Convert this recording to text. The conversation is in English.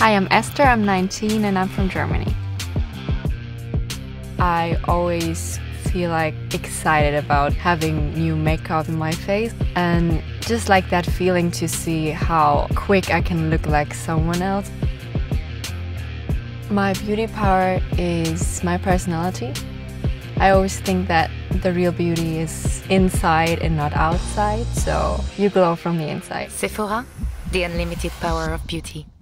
Hi, I'm Esther, I'm 19 and I'm from Germany. I always feel like excited about having new makeup in my face and just like that feeling to see how quick I can look like someone else. My beauty power is my personality. I always think that the real beauty is inside and not outside, so you glow from the inside. Sephora, the unlimited power of beauty.